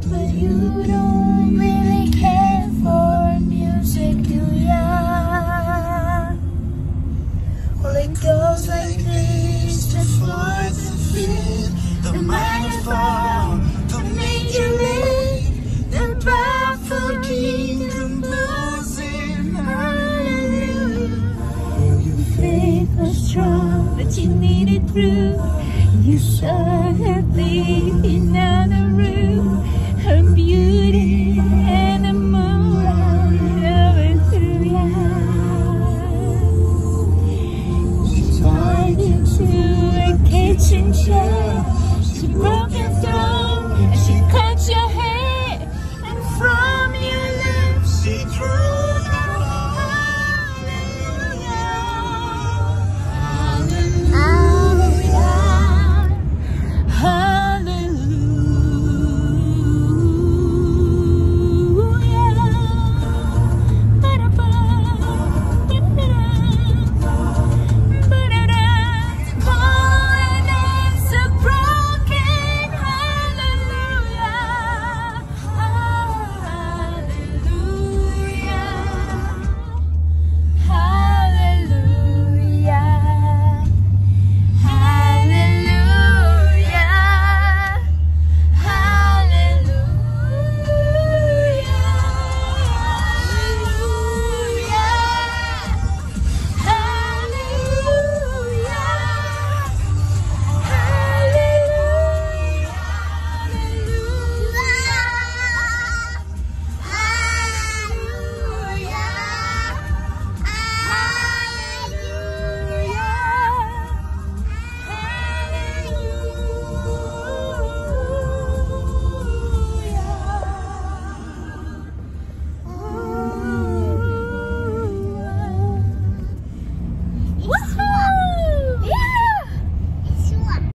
but you don't really care for music, do ya? Well, it goes like this, just words and fear, the minor fall, the major lift, the baffling composing hallelujah. Your faith was strong, but you needed proof. You saw her bleeding out.